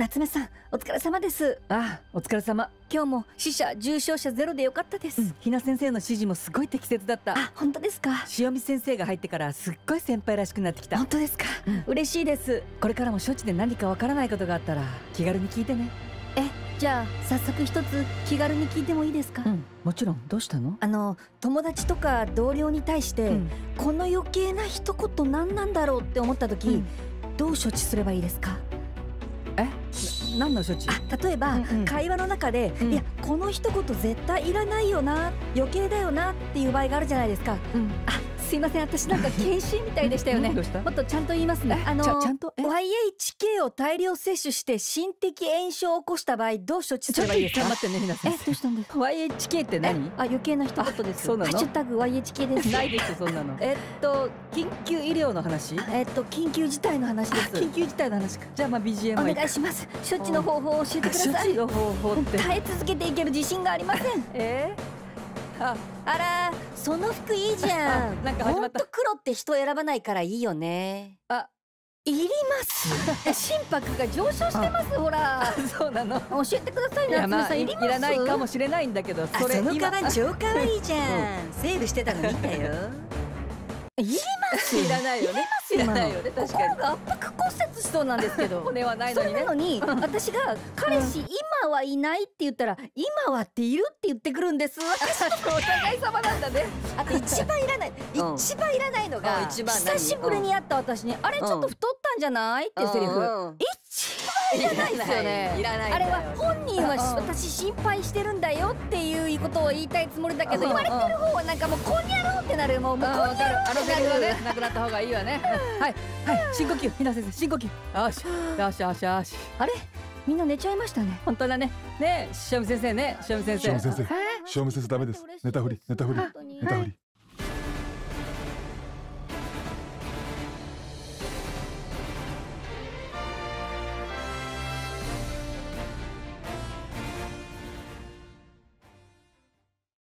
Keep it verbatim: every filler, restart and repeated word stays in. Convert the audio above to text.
夏目さん、お疲れ様です。 ああ、お疲れ様。 今日も死者重傷者ゼロでよかったです。 ひな先生の指示もすごい適切だった。 あ、本当ですか。 塩見先生が入ってからすっごい先輩らしくなってきた。 本当ですか。嬉しいです。 これからも処置で何かわからないことがあったら気軽に聞いてね。 え、じゃあ早速一つ気軽に聞いてもいいですか。 うん、もちろん。どうしたの？ あの友達とか同僚に対して、うん、この余計な一言何なんだろうって思った時、うん、どう処置すればいいですか？ え、何の処置？ あ、例えば、うんうん、会話の中で、うん、いやこの一言絶対いらないよな、余計だよなっていう場合があるじゃないですか。うん、あ、すいません、私なんか検診みたいでしたよね。 どうした？ もっとちゃんと言いますね。あのちゃ、ちゃんとワイエイチケー を大量摂取して心的炎症を起こした場合どう処置すればいいですか？ 待ってね、ひな先生。 え、どうしたんですか？ ワイエイチケー って何？ あ、余計な一言です。 そうなの？ ハッシュタグ ワイエイチケー です。 ないです、そんなの。えっと緊急医療の話？ えっと緊急事態の話です。 緊急事態の話か。じゃあまあ ビージーエムお願いします。処置の方法を教えてください。 処置の方法って耐え続けていける自信がありません。 えー、ああら、その服いいじゃん。 なんか始まった。 ほんと黒って人選ばないからいいよね。 あ、 いります心拍が上昇してます。ほら。 そうなの。 教えてください。夏目さん、いります？ いらないかもしれないんだけど、 それそのカバン超可愛いじゃん。セーブしてたの見たよ。いります。 いらないよね。 いらないよね。確かに。 心が圧迫骨折しそうなんですけど。 骨はないのにね。 それなのに私が彼氏今はいないって言ったら今はっているって言ってくるんです。私お互い様なんだね。 あと一番いらない一番いらないのが久しぶりに会った私にあれちょっと太ったんじゃないっていうセリフ。一番いらないですよね。 いらない。 あれは本人は私心配してるんだよっていうことを言いたいつもりだけど、言われてる方はなんかもうこんにゃろうってなる。もうこんにゃろうってなる。 あのセリフはね、なくなった方がいいわね。はいはい、深呼吸。ひな先生、深呼吸。よしよしよしよし。 あれ、みんな寝ちゃいましたね。 本当だね。ねえ、塩見先生ね、塩見先生。 塩見先生、塩見先生ダメです。寝たふり、寝たふり、寝たふり。